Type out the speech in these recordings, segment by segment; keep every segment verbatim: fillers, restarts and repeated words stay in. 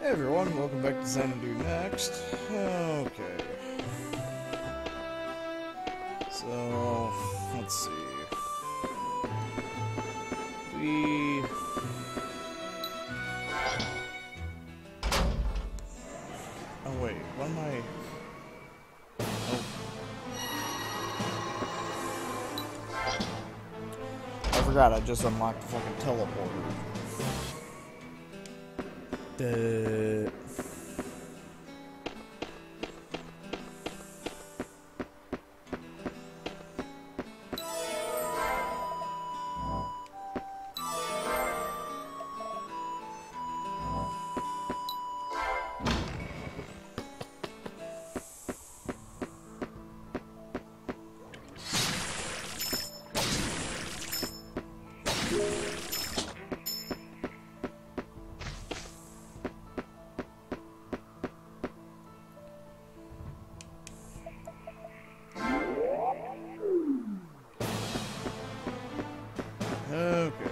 Hey everyone, welcome back to Xanadu next. Okay. So, let's see. We... Oh wait, what am I... Oh. I forgot I just unlocked the fucking teleporter. The... Okay.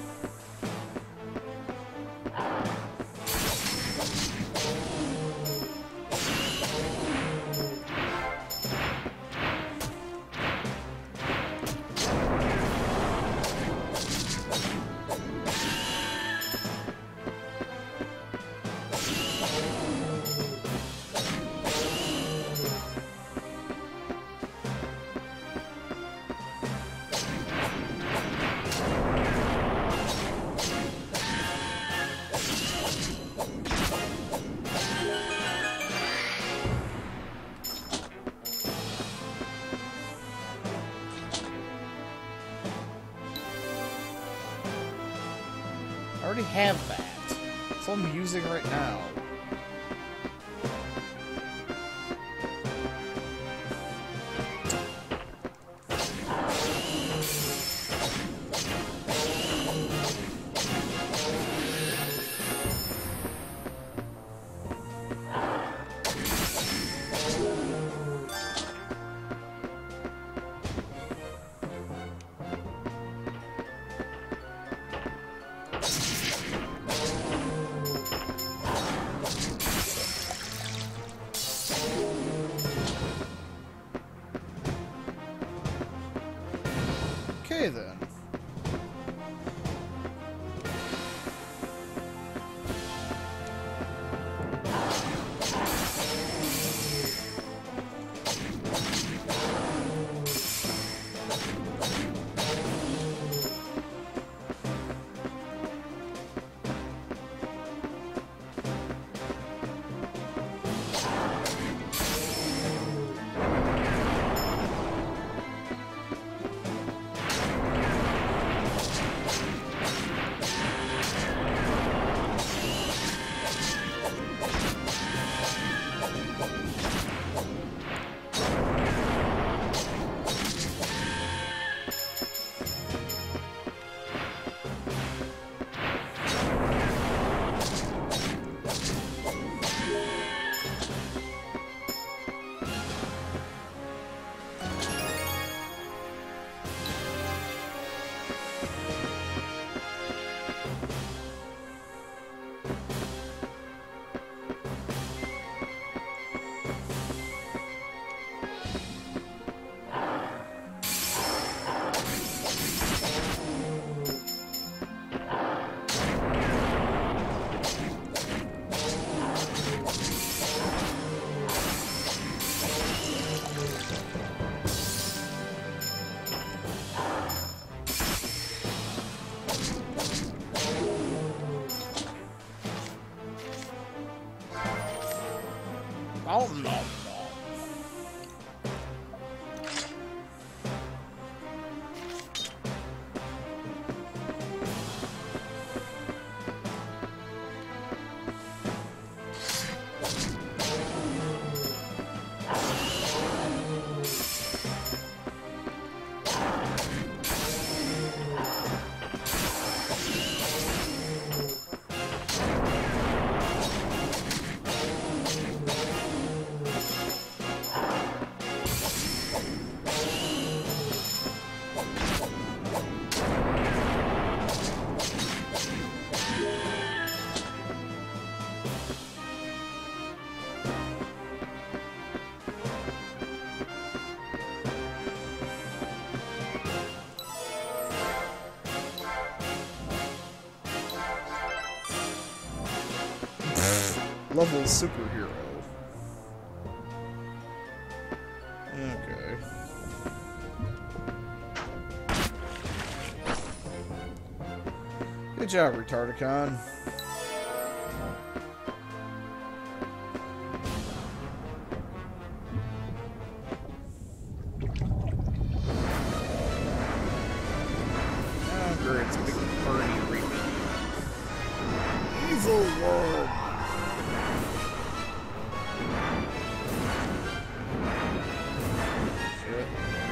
I already have that. That's what I'm using right now. Okay then. Oh no. level superhero. Okay. Good job, Retardicon. Oh, great. It's a big party repeat. Evil world. Shit.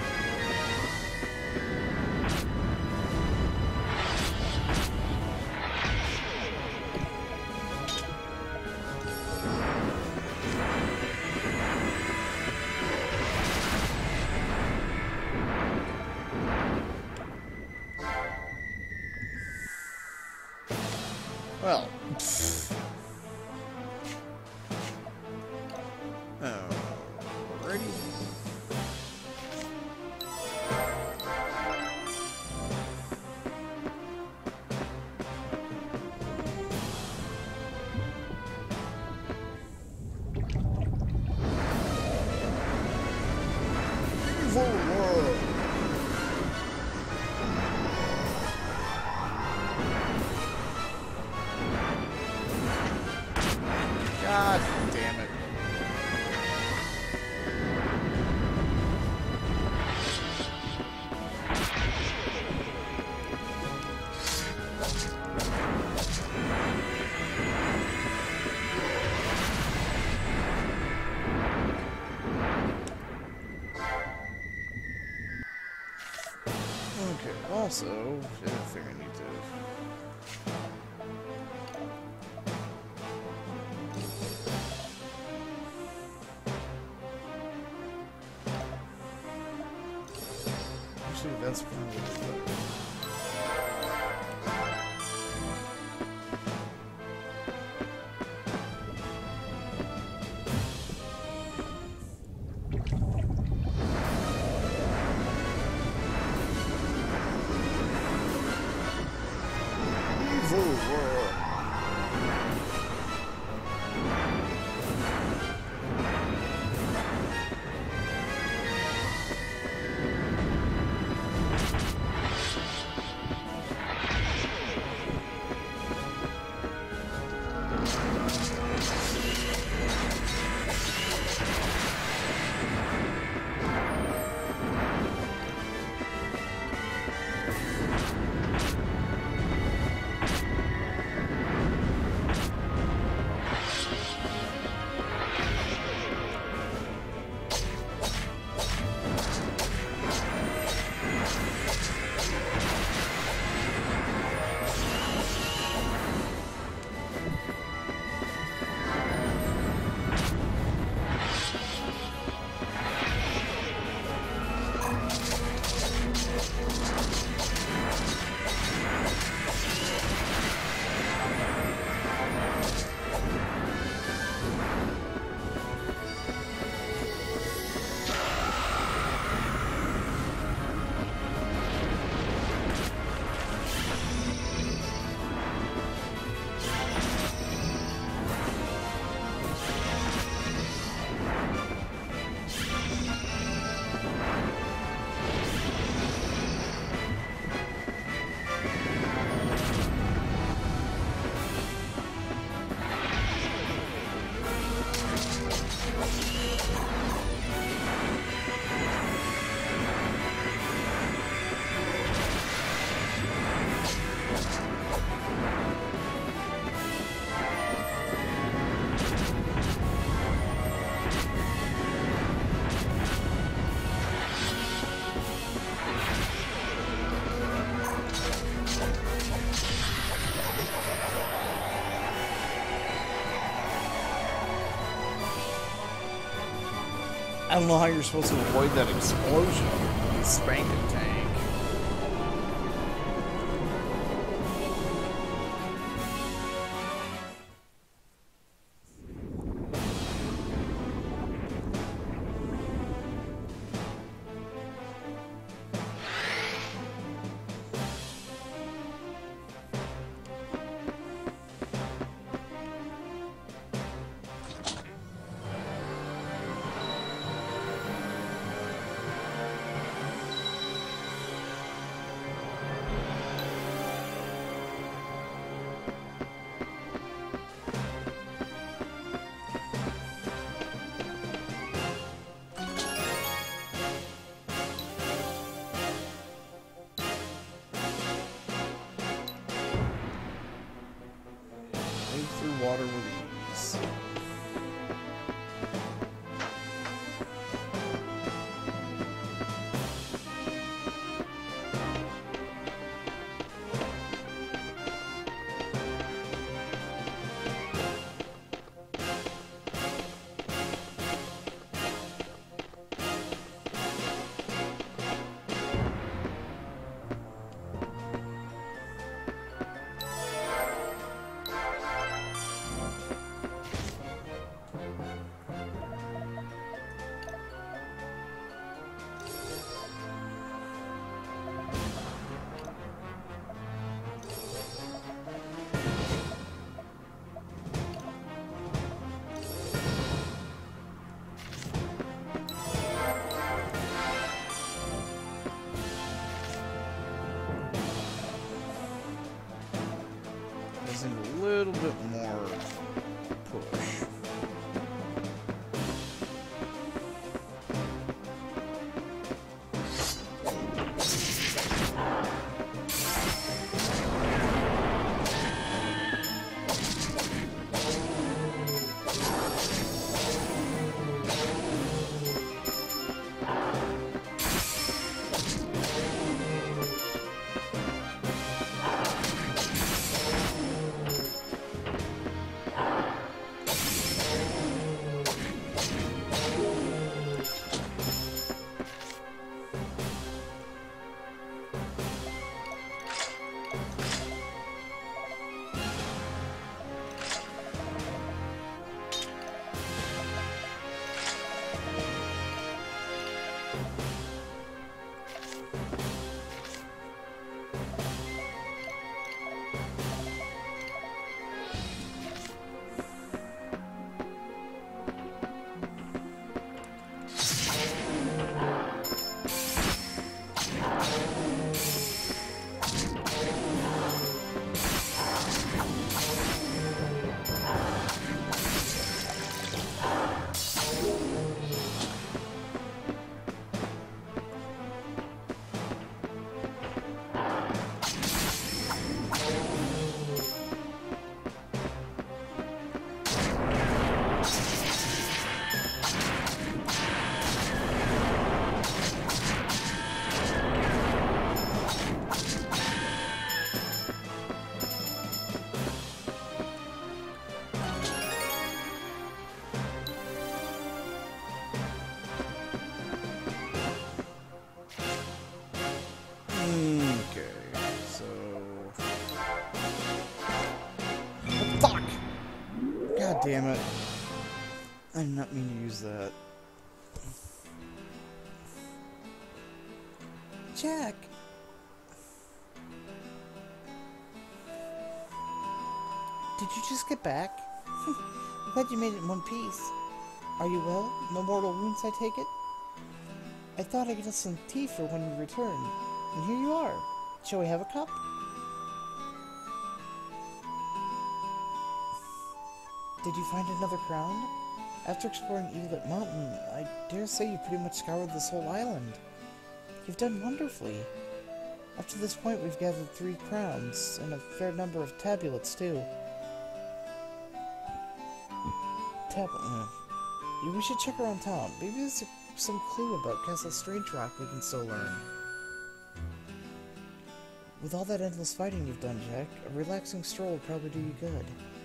Well, pfft. Alrighty. Evil world. God damn it. Okay, also, I think I need to... Actually, that's probably better. Evil world. I don't know how you're supposed to avoid that explosion. The spanking tank. just need a little bit more push. Damn it. I did not mean to use that. Jack! Did you just get back? I'm glad you made it in one piece. Are you well? No mortal wounds, I take it? I thought I could have some tea for when you return. And here you are. Shall we have a cup? Did you find another crown? After exploring Eaglet Mountain, I dare say you pretty much scoured this whole island. You've done wonderfully. Up to this point, we've gathered three crowns, and a fair number of tabulets, too. Tablet. We should check around town. Maybe there's some clue about Castle Strange Rock we can still learn. With all that endless fighting you've done, Jack, a relaxing stroll would probably do you good.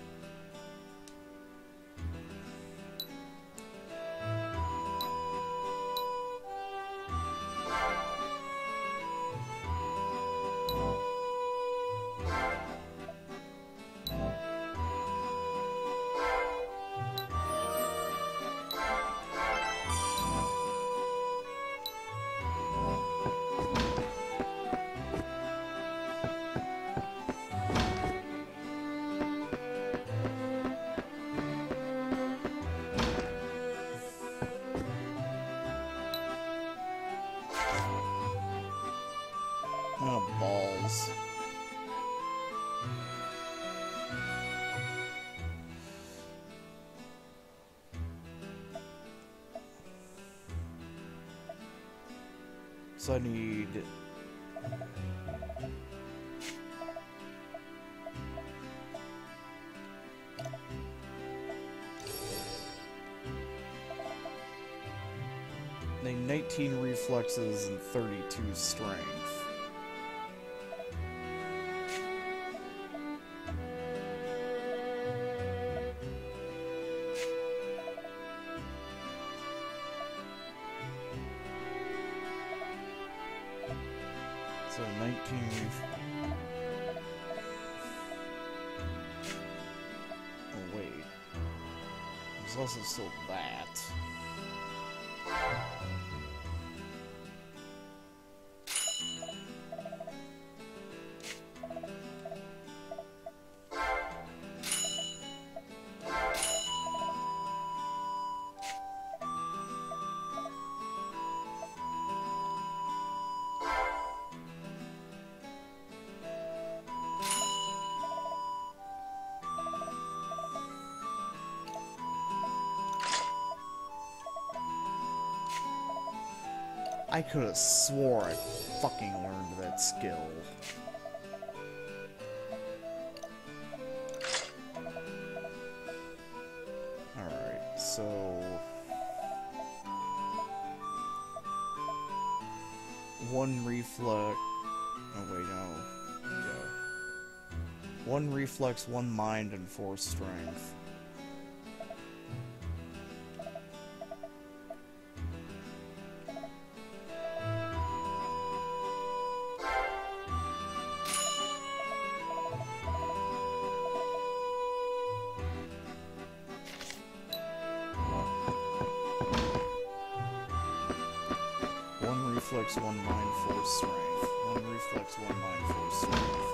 Oh, balls. So I need... I need nineteen reflexes and thirty-two strength. So nineteen ref- Oh wait. There's also still that. I could have swore I fucking learned that skill. Alright, so... One reflex... Oh wait, no. Yeah. One reflex, one mind, and four strength. Reflex, one mind, four strength. One reflex, one mind, four strength.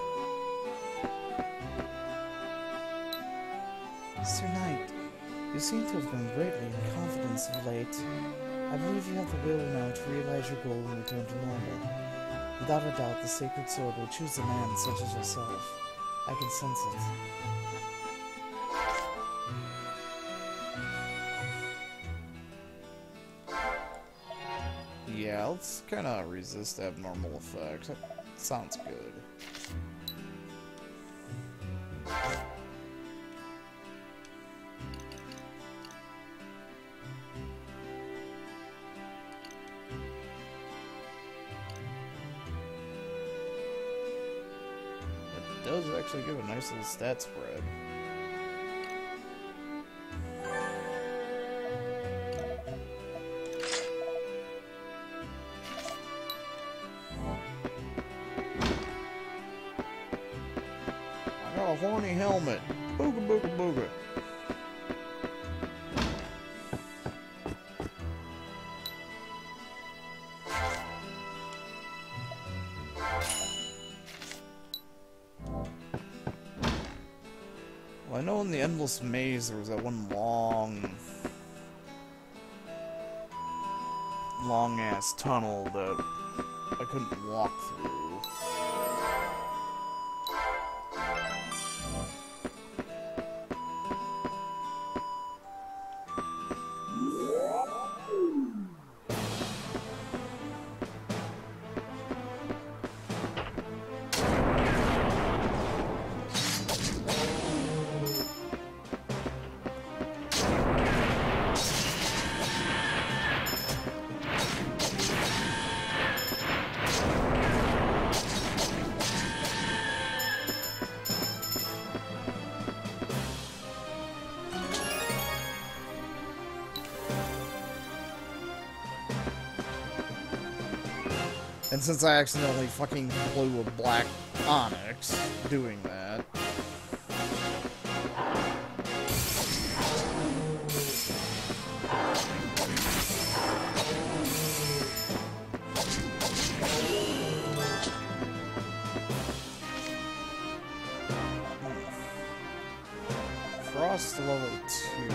Sir Knight, you seem to have grown greatly in confidence of late. I believe you have the will now to realize your goal and return to normal. Without a doubt, the sacred sword will choose a man such as yourself. I can sense it. Yeah, let's kind of resist abnormal effects. That sounds good. It does actually give a nice little stat spread. A horny helmet. Booga booga booga. Well, I know in the Endless Maze there was that one long... long-ass tunnel that I couldn't walk through. And since I accidentally fucking blew a black onyx doing that. Frost level two.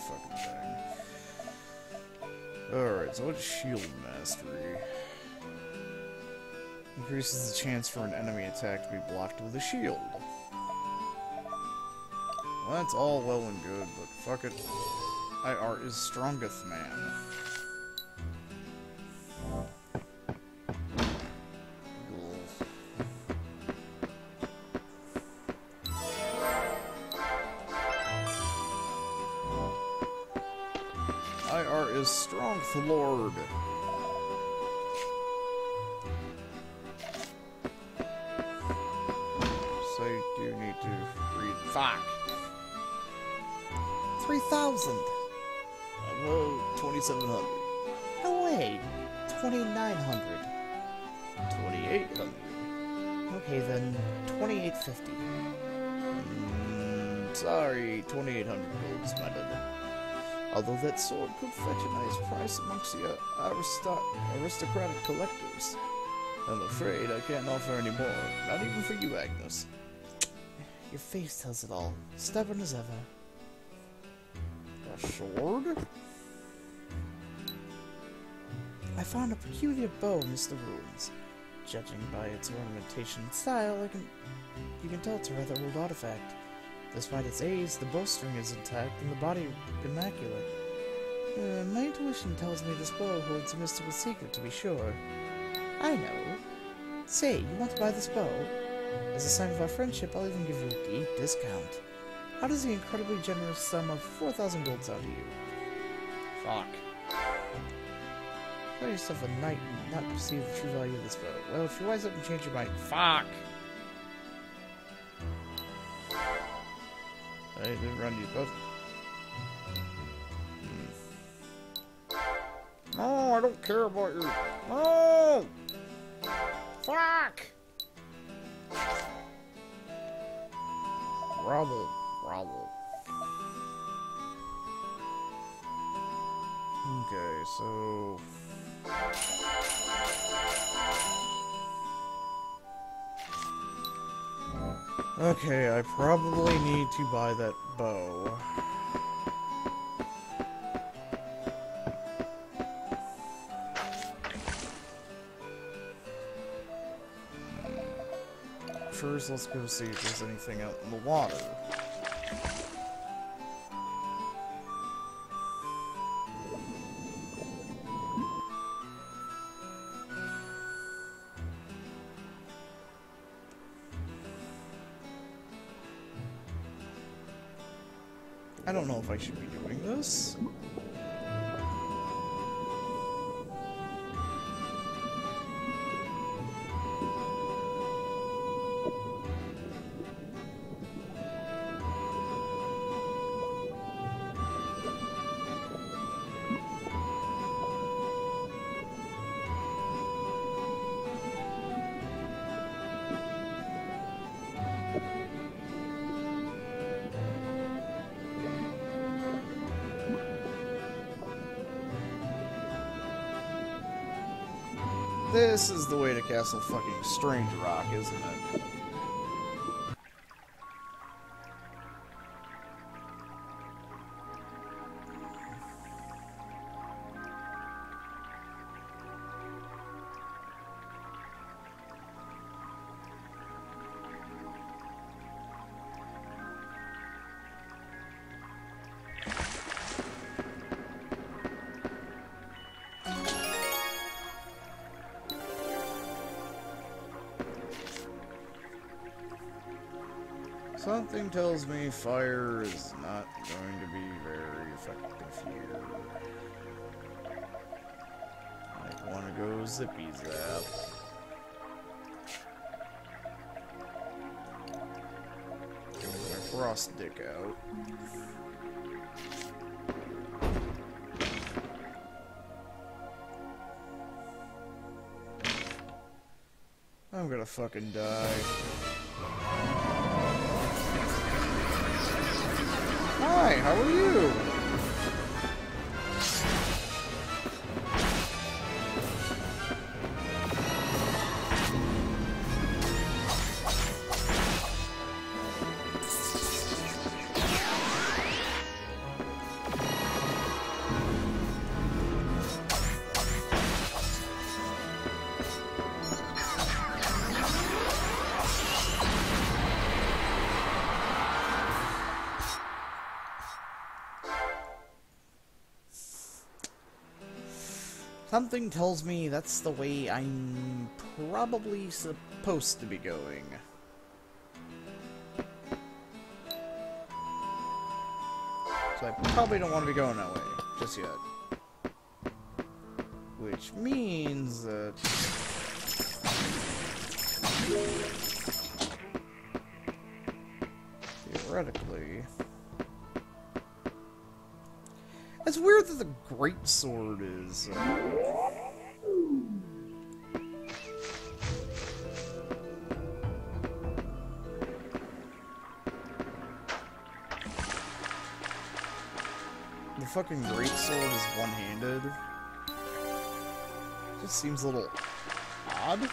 fucking thing. Alright, so what's Shield Mastery? Increases the chance for an enemy attack to be blocked with a shield. Well, that's all well and good, but fuck it. I R is strongest man. I R is strength lord. So you do need to read. Fuck. three thousand. Oh, twenty-seven hundred. No way. twenty-nine hundred. twenty-eight hundred. Okay, then twenty-eight fifty. Mm, sorry, twenty-eight hundred gold is my limit. Although that sword could fetch a nice price amongst the uh, aristo aristocratic collectors. I'm afraid I can't offer any more. Not even for you, Agnes. Your face tells it all. Stubborn as ever. A sword? I found a peculiar bow amidst the ruins. Judging by its ornamentation and style, I can, you can tell it's a rather old artifact. Despite its age, the bowstring is intact and the body immaculate. Uh, my intuition tells me this bow holds a mystical secret, to be sure. I know. Say, you want to buy this bow? As a sign of our friendship, I'll even give you a deep discount. How does the incredibly generous sum of four thousand gold sound to you? Fuck. Call yourself a knight and not perceive the true value of this bow. Well, if you wise up and change your mind, Fuck! I didn't run you both. Hmm. No, I don't care about you. No! Fuck! Rubble, rubble. Okay, so... Okay, I probably need to buy that bow. First, let's go see if there's anything out in the water. I don't know if I should be doing this. This is the way to Castle fucking Strange Rock, isn't it? Something tells me fire is not going to be very effective here. Might want to go zippy zap. Get my frost dick out. I'm gonna fucking die. Hi, how are you? Something tells me that's the way I'm probably supposed to be going. So I probably don't want to be going that way just yet. Which means that... theoretically... It's weird that the great sword is... Uh, the fucking great sword is one-handed. Just seems a little odd.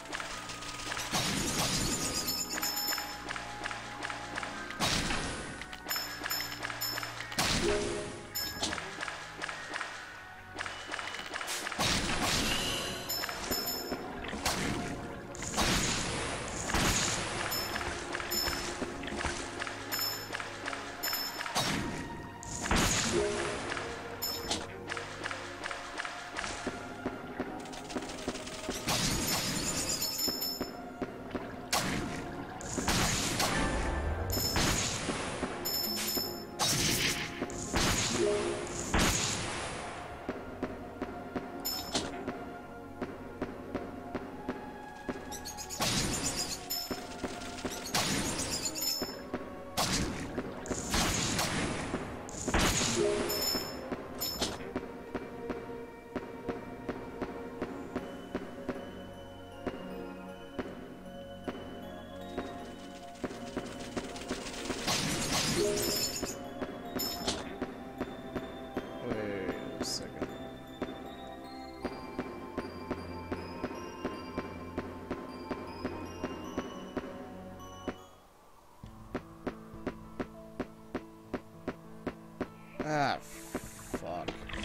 Ah, fuck.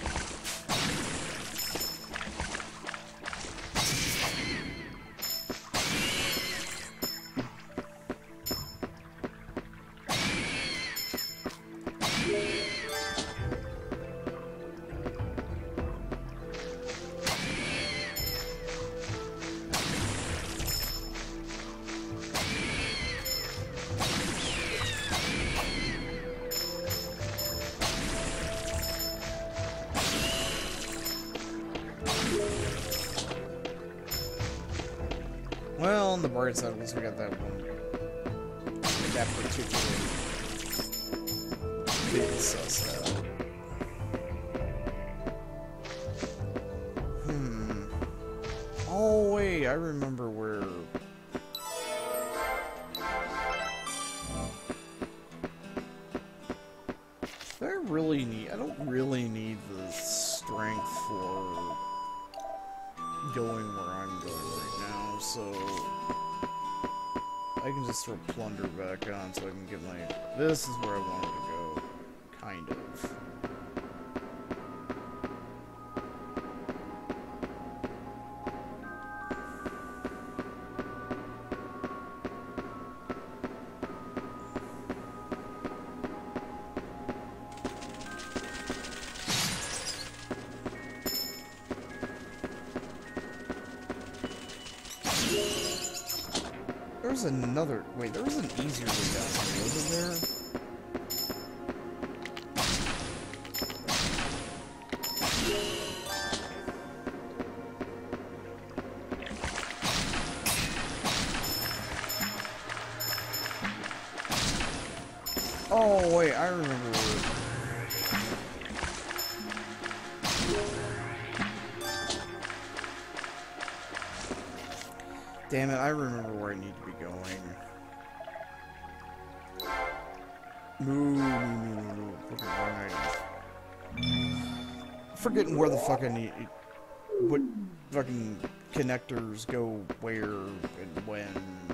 Well, on the bright side, at least we got that one. That particular big sus out. Hmm. Oh, wait, I remember where... Do I really need... I don't really need the strength for going where I'm going right now, so I can just throw plunder back on so I can get my... This is where I wanted to go, kind of. There was another... Wait, there was an easier way down here, wasn't there? Oh, wait, I remember where... Damn it, I remember where I need to be going. No, no, no, no, no. Fucking wrong item. Forgetting where the fuck I need... What fucking connectors go where and when.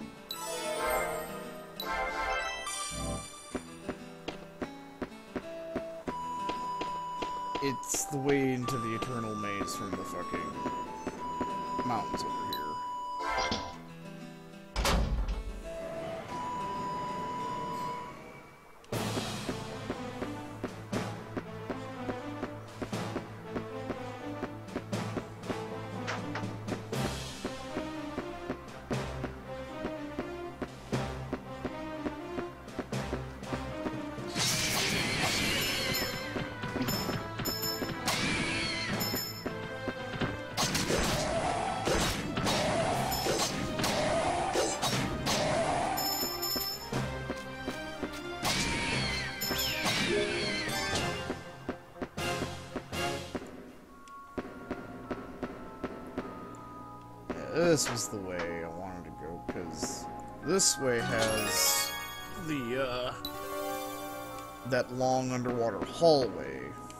It's the way into the Eternal Maze from the fucking mountains over here. this was the way I wanted to go, because this way has the, uh, that long underwater hallway.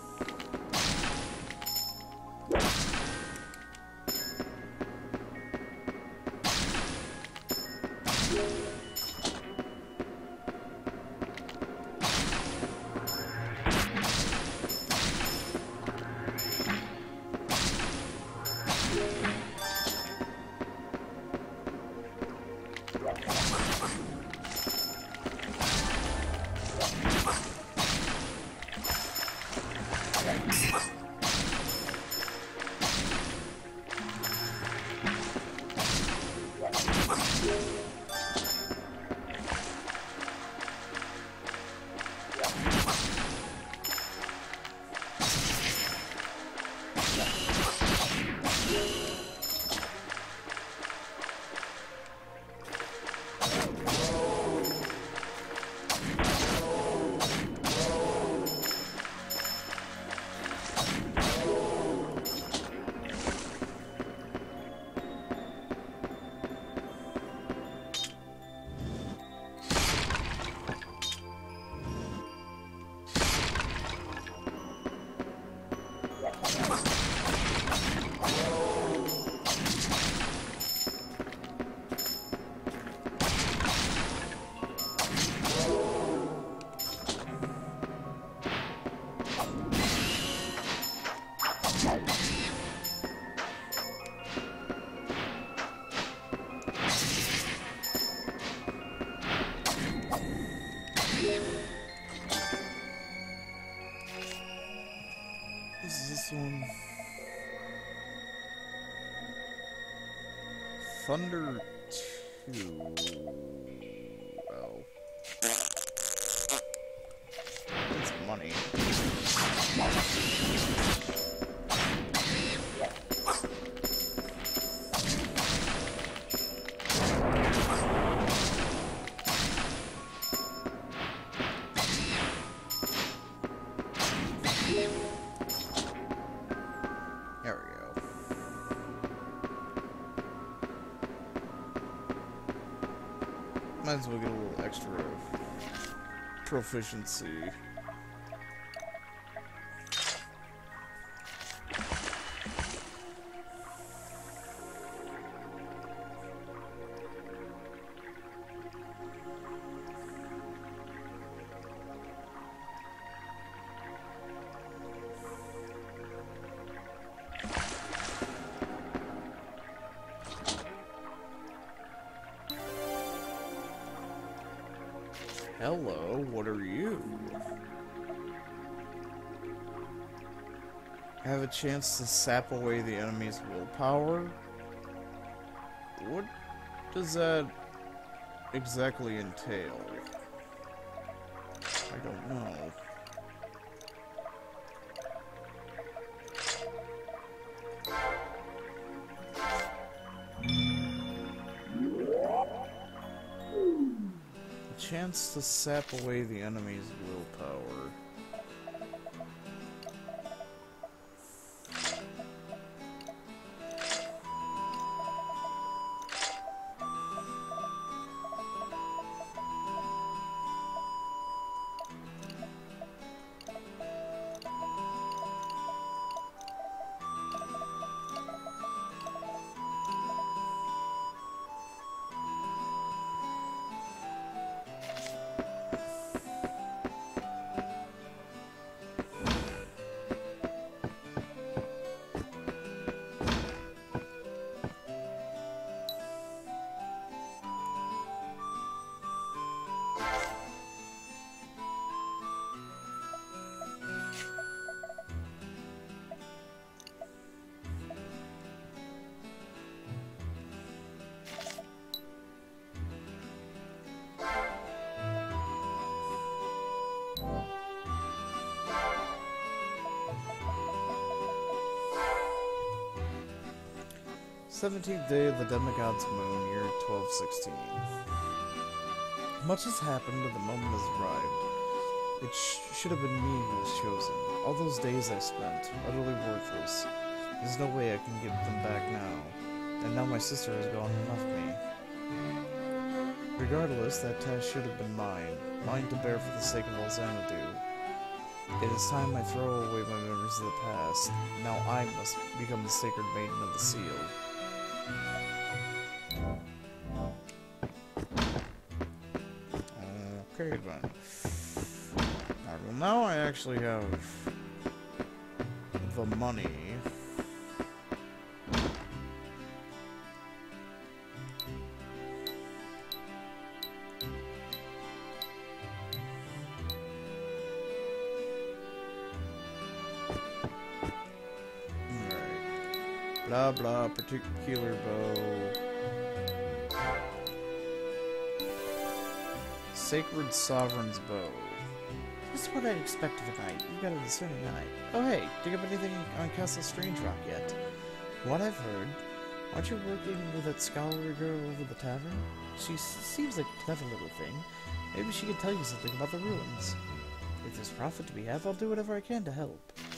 One. Thunder two. Oh. That's money. Might as well get a little extra proficiency. Hello, what are you? Have a chance to sap away the enemy's willpower? What does that exactly entail? I don't know. Chance to sap away the enemy's willpower. seventeenth day of the Demigod's Moon, year twelve sixteen. Much has happened and the moment has arrived. It sh should have been me who was chosen. All those days I spent, utterly worthless. There's no way I can give them back now. and now my sister has gone and left me. Regardless, that task should have been mine, mine to bear for the sake of all Xanadu. It is time I throw away my memories of the past. Now I must become the sacred maiden of the seal. Okay then. Alright, well now I actually have the money. Alright. Blah blah, particular bow. Sacred Sovereign's Bow. This is what I'd expect of a knight. You've got a discerning eye. Oh hey, dig up anything on Castle Strange Rock yet? What I've heard, aren't you working with that scholarly girl over the tavern? She s seems like a clever little thing. Maybe she could tell you something about the ruins. If there's profit to be had, I'll do whatever I can to help.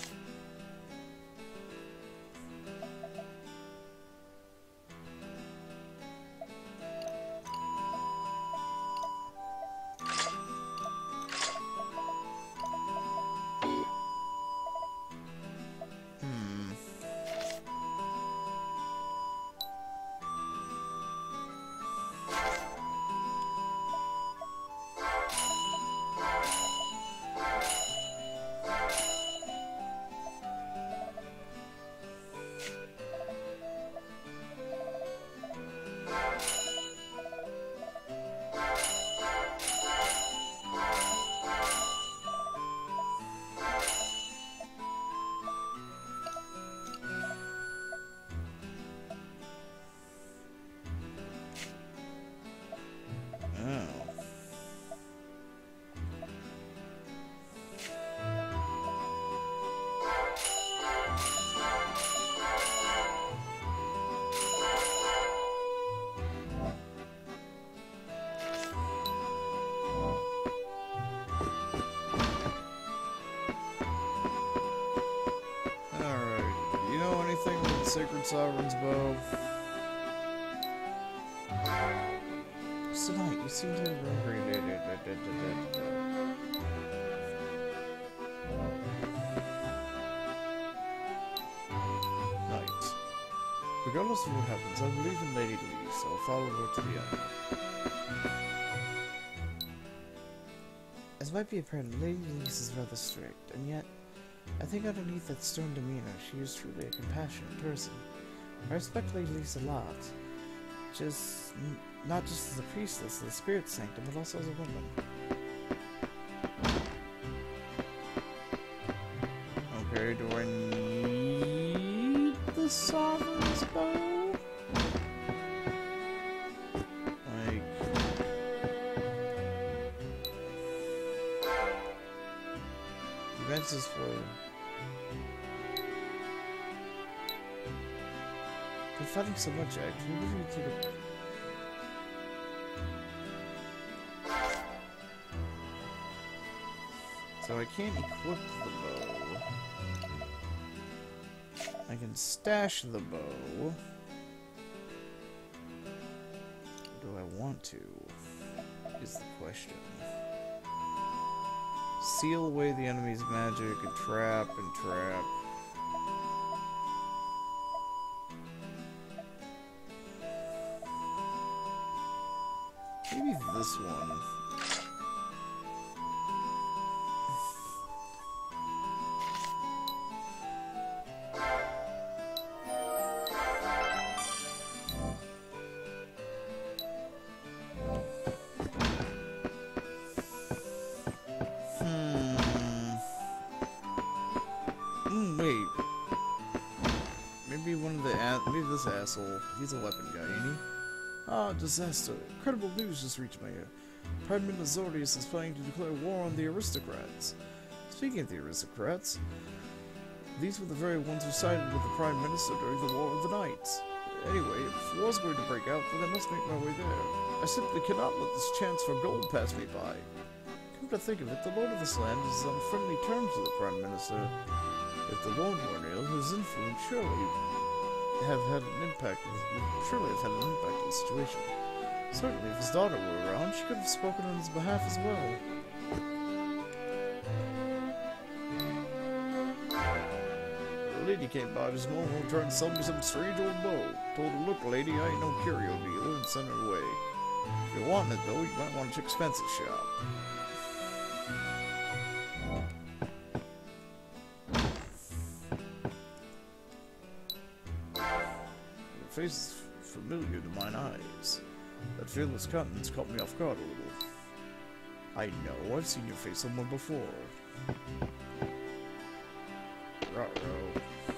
Sacred Sovereign's Bow. Just tonight, you seem to have hungry. Night. Regardless of what happens, I believe in Lady Lee, so I'll follow her to the end. As might be apparent, Lady Lease is rather strict, and yet I think underneath that stern demeanor, she is truly a compassionate person. I respect Lady Lisa a lot. Just, n not just as a priestess of the spirit sanctum, but also as a woman. Okay, do I need the Sovereign's Bow? Like... Events is for... We're fighting so much, actually. We need to... So I can't equip the bow. I can stash the bow. Do I want to? Is the question. Seal away the enemy's magic and trap and trap. Maybe this one. This asshole. He's a weapon guy, ain't he? Ah, disaster. Incredible news just reached my ear. Prime Minister Zordius is planning to declare war on the aristocrats. Speaking of the aristocrats, these were the very ones who sided with the Prime Minister during the War of the Knights. Anyway, if war's going to break out, then I must make my way there. I simply cannot let this chance for gold pass me by. Come to think of it, the Lord of this land is on friendly terms with the Prime Minister. If the Lord were ill, his influence surely... have had an impact. Would surely have had an impact on the situation. Certainly, if his daughter were around, she could have spoken on his behalf as well. A lady came by this morning trying to sell me some strange old bow. Told her, look, lady, I ain't no curio dealer, and sent her away. If you're wanting it, though, you might want to check Spencer's shop. Your face is familiar to mine eyes. That fearless countenance caught me off guard a little. I know, I've seen your face somewhere before. Ruh-roh.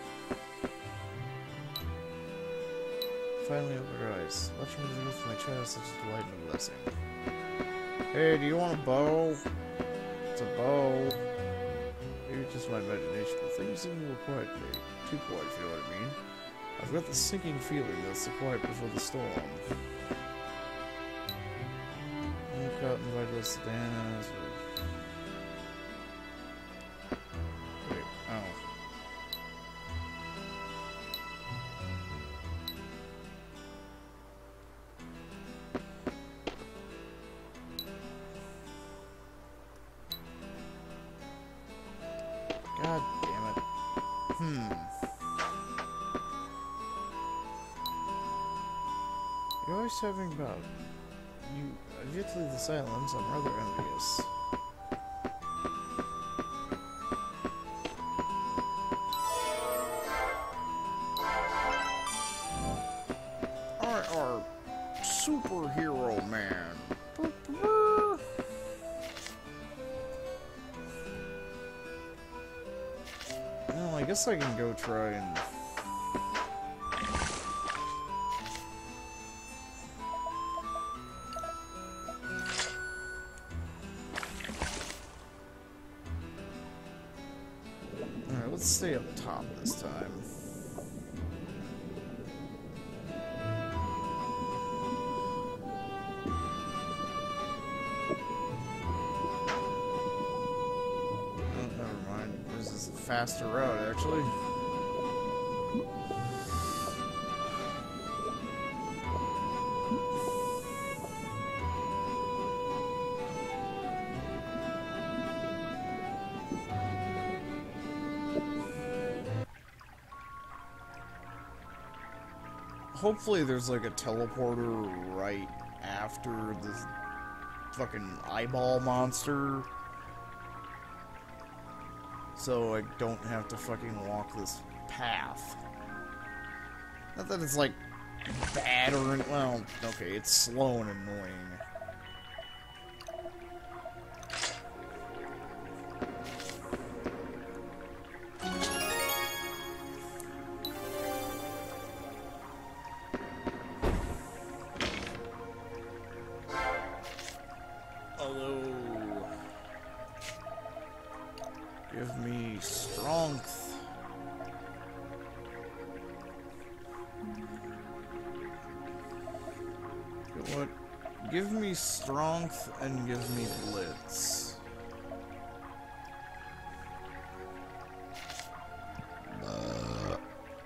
Finally opened her eyes. Watching me with my child such a delight and a blessing. Hey, do you want a bow? It's a bow. Maybe it's just my imagination, but things seem a little quiet today. Too quiet, if you know what I mean. I've got this sinking feeling that it's the quiet before the storm. Cotton, vital sedanas. Wait, oh. God damn it. Hmm. You're always having about. You I've yet to leave the silence. I'm rather envious. I are superhero man. Well, I guess I can go try and. Let's stay up top this time. Oh, never mind. This is a faster route, actually. Hopefully there's like a teleporter right after this fucking eyeball monster. So I don't have to fucking walk this path. Not that it's like bad or, well, okay, it's slow and annoying. Give me strength. You know what? Give me strength and give me blitz. Uh.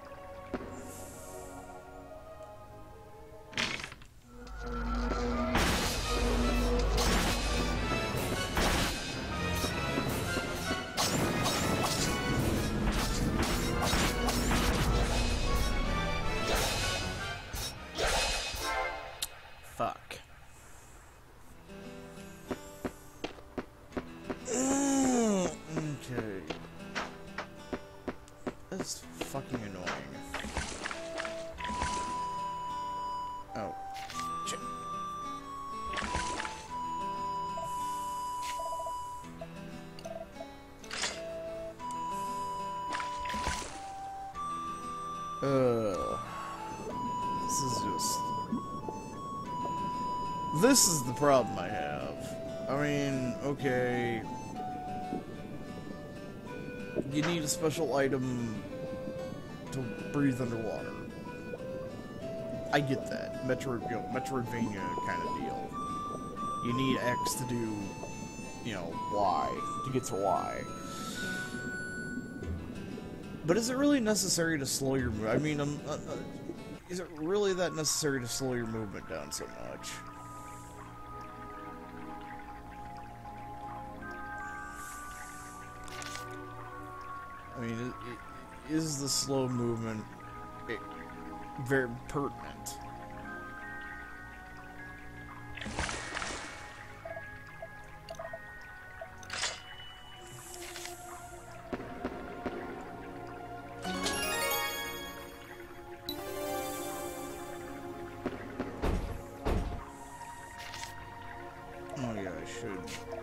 Fuck. Okay. That's fucking annoying. Oh. Shit. Uh. This is just... This is the problem I have. I mean, okay... You need a special item to breathe underwater. I get that. Metro, you know, Metroidvania kind of deal. You need X to do, you know, Y, to get to Y. But is it really necessary to slow your... I mean, um, uh, uh, is it really that necessary to slow your movement down so much? I mean, it, it, is the slow movement it, very pertinent? Oh yeah, I should.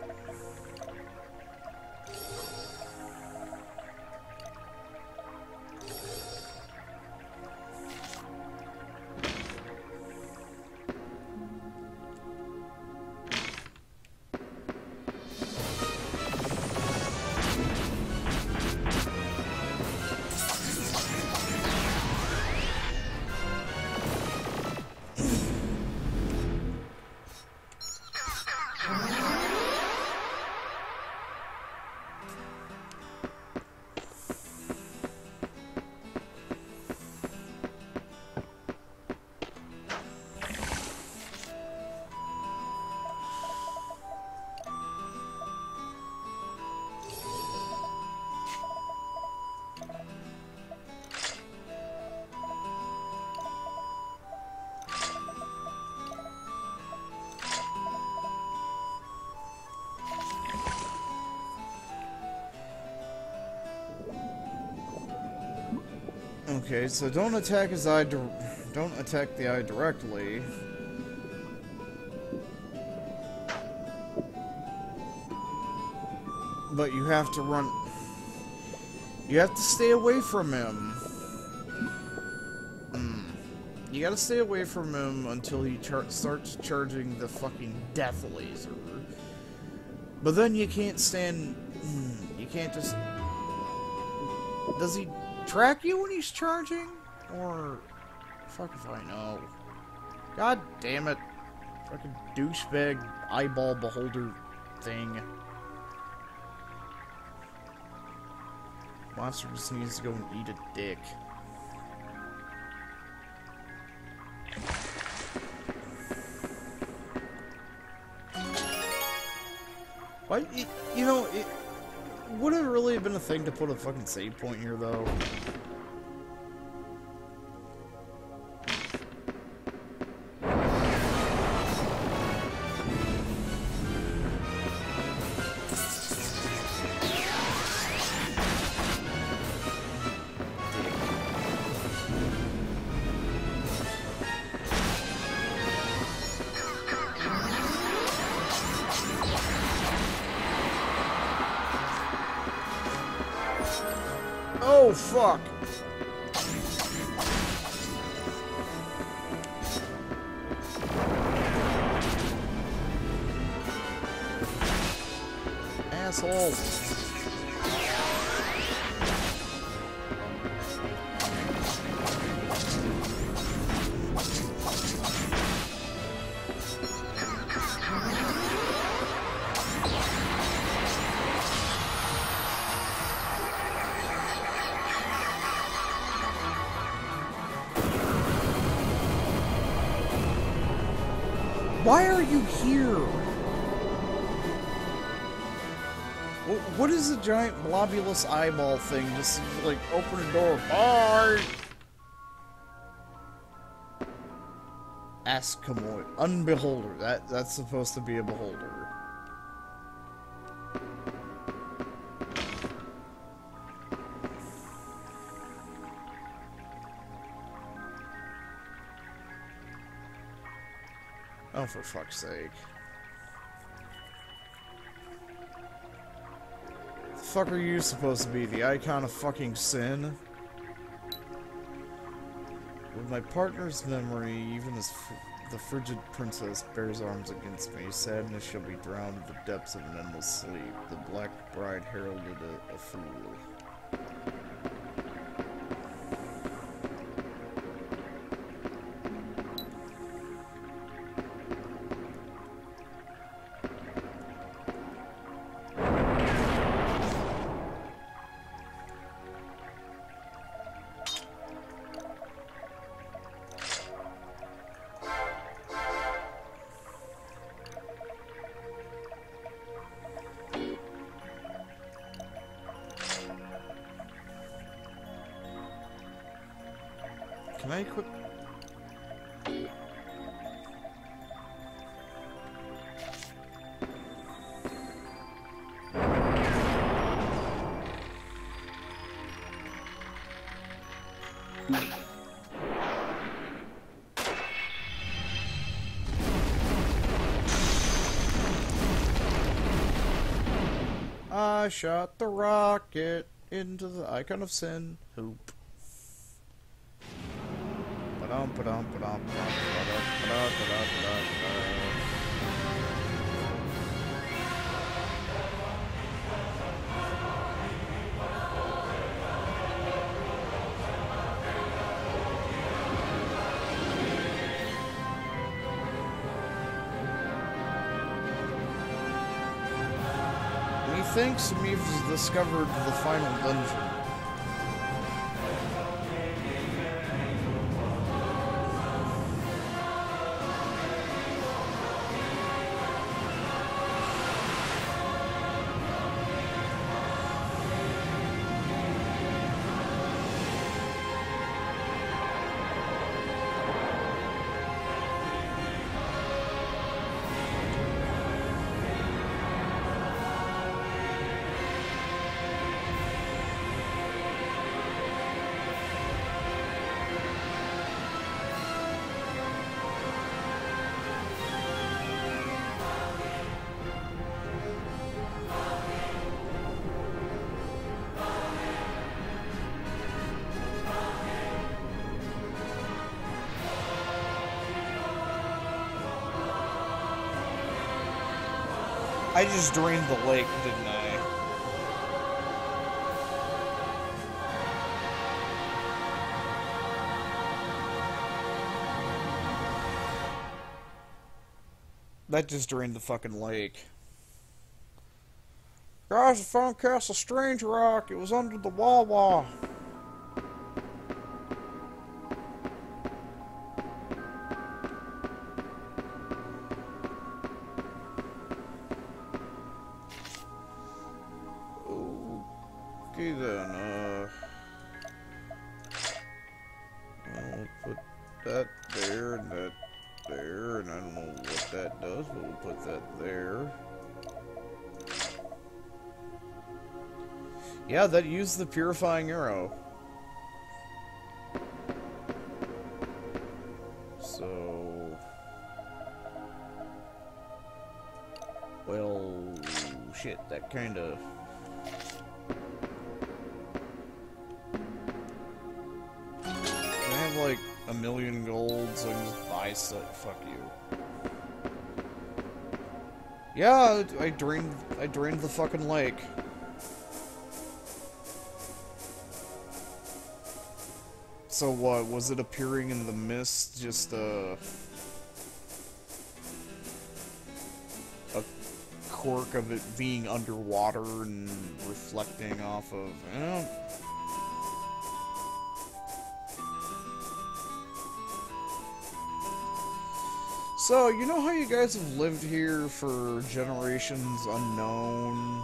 Okay, so don't attack his eye. Don't attack the eye directly. But you have to run. You have to stay away from him. Mm. You gotta stay away from him until he char starts charging the fucking death laser. But then you can't stand. Mm, you can't just. Does he track you when he's charging? Or... fuck if I know. God damn it. Fucking douchebag eyeball beholder thing. Monster just needs to go and eat a dick. Why, it, you know, it... would it really have been a thing to put a fucking save point here, though? Oh, fuck. Asshole. Why are you here? What is a giant globulous eyeball thing? Just like open a door. Bye. Askamoy. Unbeholder. That that's supposed to be a beholder. Oh, for fuck's sake. The fuck are you supposed to be? The icon of fucking sin? With my partner's memory, even as fr the frigid princess bears arms against me, sadness shall be drowned in the depths of an endless sleep. The black bride heralded a, a fool. Can I equip... I shot the rocket into the icon of sin. Hoop. Ba-dum, ba-dum, ba-dum, ba-dum, ba-dum, ba-dum, ba-dum, ba-dum. Thinks we've discovered the final dungeon. I just drained the lake, didn't I? That just drained the fucking lake. Guys, I found Castle Strange Rock. It was under the Wawa. Okay then, uh... I'll put that there and that there, and I don't know what that does, but we'll put that there. Yeah, that used the purifying arrow. So... Well... Shit, that kinda... like a million gold, so I can just buy stuff. Fuck you. Yeah, I drained. I drained the fucking lake. So what? Was it appearing in the mist? Just uh, a quirk of it being underwater and reflecting off of. I don't. So, you know how you guys have lived here for generations unknown?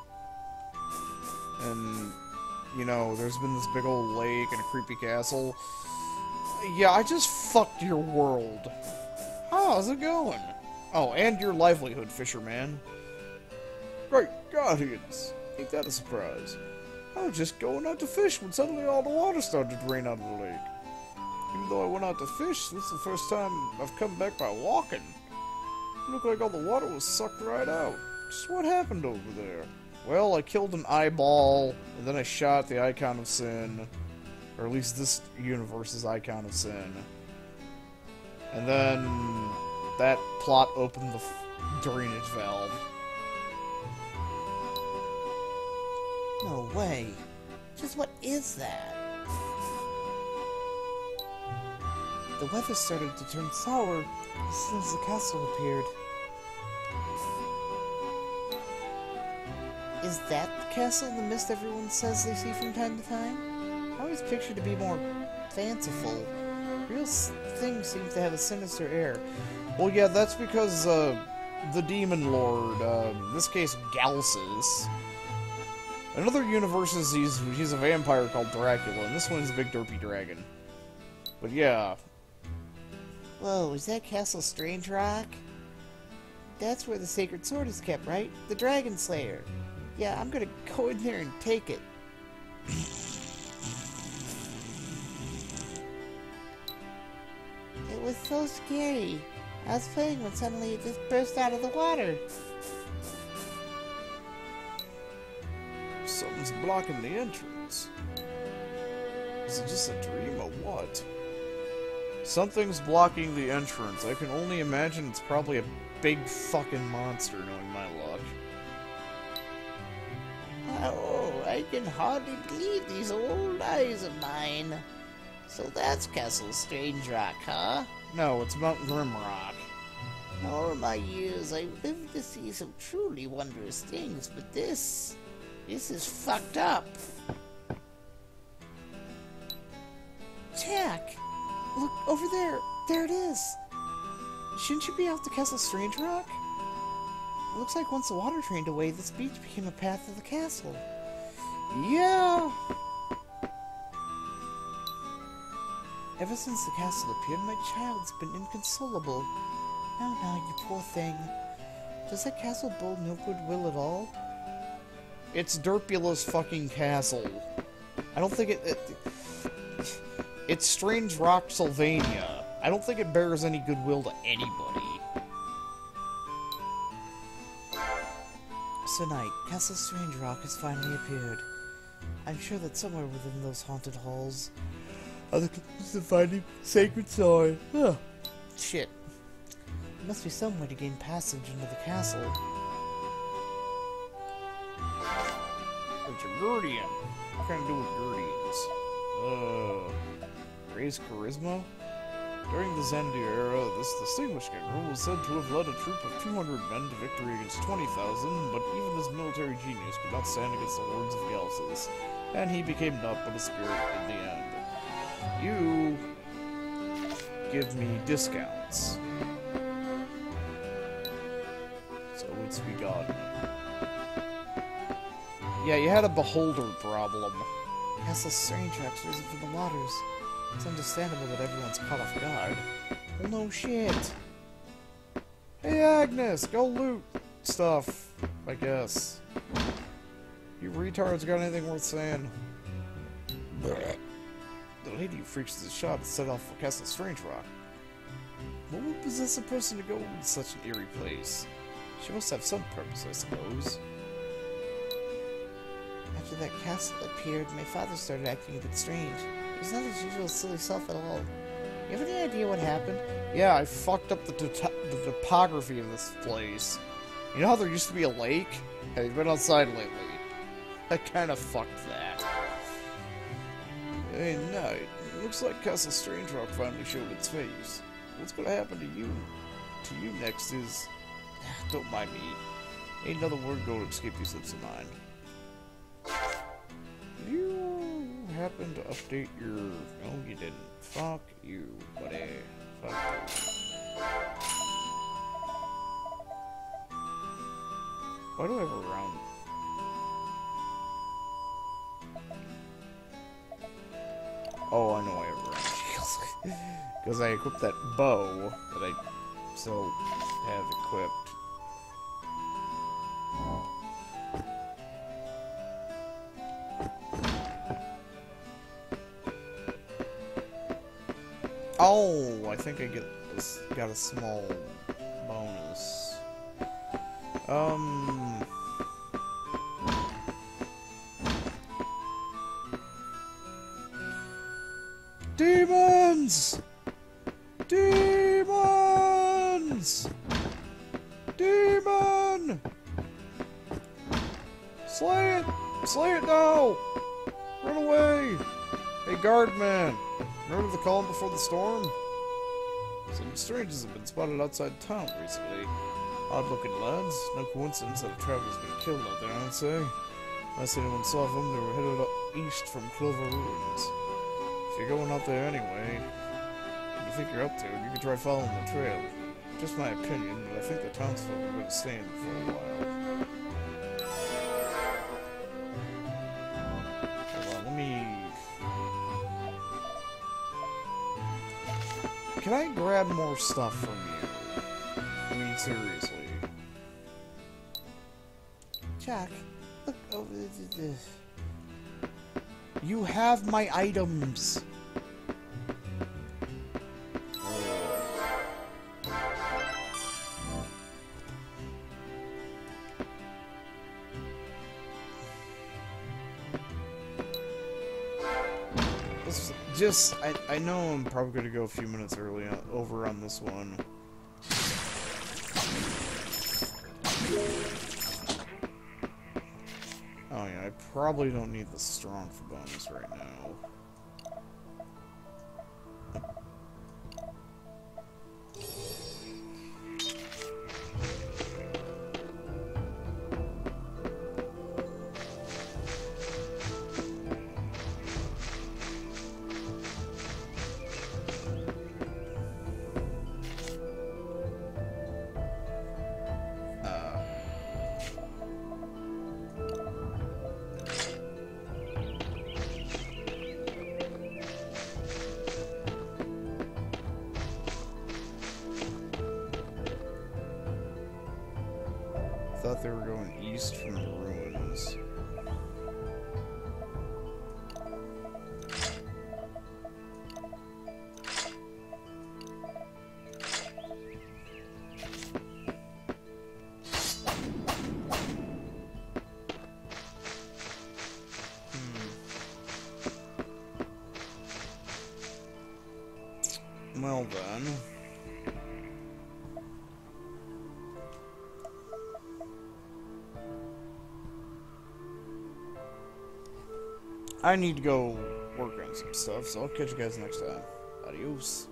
And, you know, there's been this big old lake and a creepy castle. Yeah, I just fucked your world. How's it going? Oh, and your livelihood, fisherman. Great Guardians! Ain't that a surprise? I was just going out to fish when suddenly all the water started to drain out of the lake. Even though I went out to fish, this is the first time I've come back by walking. It looked like all the water was sucked right out. Just what happened over there? Well, I killed an eyeball, and then I shot the Icon of Sin. Or at least this universe's Icon of Sin. And then that plot opened the f drainage valve. No way. Just what is that? The weather started to turn sour as soon as the castle appeared. Is that the castle in the mist everyone says they see from time to time? I always pictured it to be more fanciful. Real thing seems to have a sinister air. Well, yeah, that's because uh, the Demon Lord, uh, in this case, Galsus. In other universes, he's he's a vampire called Dracula, and this one's a big derpy dragon. But yeah. Whoa, is that Castle Strange Rock? That's where the sacred sword is kept, right? The Dragon Slayer. Yeah, I'm gonna go in there and take it. It was so scary. I was playing when suddenly it just burst out of the water. Something's blocking the entrance. Is it just a dream or what? Something's blocking the entrance. I can only imagine it's probably a big fucking monster, knowing my luck. Oh, I can hardly believe these old eyes of mine. So that's Castle Strange Rock, huh? No, it's Mount Grimrock. In all my years, I've lived to see some truly wondrous things, but this... this is fucked up. Jack! Look, over there! There it is! Shouldn't you be off the Castle Strange Rock? It looks like once the water drained away, this beach became a path to the castle. Yeah! Ever since the castle appeared, my child's been inconsolable. Now, now, you poor thing. Does that castle bold no goodwill at all? It's Derpula's fucking castle. I don't think it... it it's Strange Rock, Sylvania. I don't think it bears any goodwill to anybody. Sir Knight, Castle Strange Rock has finally appeared. I'm sure that somewhere within those haunted halls are the clues to finding sacred sword. Huh. Shit. There must be some way to gain passage into the castle. It's a Guardian. What can I do with Guardians? Uh... Raise charisma? During the Xanadu era, this distinguished general was said to have led a troop of two hundred men to victory against twenty thousand, but even his military genius could not stand against the hordes of Galsus, and he became naught but a spirit in the end. You give me discounts. So it's begun. Yeah, you had a beholder problem. Castle Strange Rock's risen from the waters. It's understandable that everyone's caught off guard. Well, no shit. Hey, Agnes, go loot stuff, I guess. You retards got anything worth saying? The lady who freaks the shop and set off for Castle Strange Rock. What would possess a person to go in such an eerie place? She must have some purpose, I suppose. After that castle appeared, my father started acting a bit strange. He's not his usual silly self at all. You have any idea what happened? Yeah, I fucked up the, to the topography of this place. You know how there used to be a lake? Have you been outside lately? I kinda fucked that. Hey, Knight. Looks like Castle Strange Rock finally showed its face. What's gonna happen to you? To you next is... Don't mind me. Ain't another word going to escape these lips of mine. You happen to update your... No, you didn't. Fuck you, buddy. Fuck you. Why do I have a round... Oh, I know I have a round shield. Because I equipped that bow that I still have equipped. Oh, I think I get this, got a small bonus. Um... Demons! Demons! Demon! Slay it! Slay it now! Run away! Hey, guardman! Remember the calm before the storm? Some strangers have been spotted outside town recently. Odd-looking lads. No coincidence that a traveler's been killed out there, I'd say. Last anyone saw them, they were headed up east from Clover Ruins. If you're going out there anyway, and you think you're up to it, you can try following the trail. Just my opinion, but I think the townsfolk are going to stay in for a while. Hold on, let me... Can I grab more stuff from you? I mean, seriously. Jack, look over this. You have my items. Just, I, I know I'm probably going to go a few minutes early on, over on this one. Oh yeah, I probably don't need the strong for bonus right now. Thought they were going east from the ruins. Hmm. Well then. I need to go work on some stuff, so I'll catch you guys next time. Adios.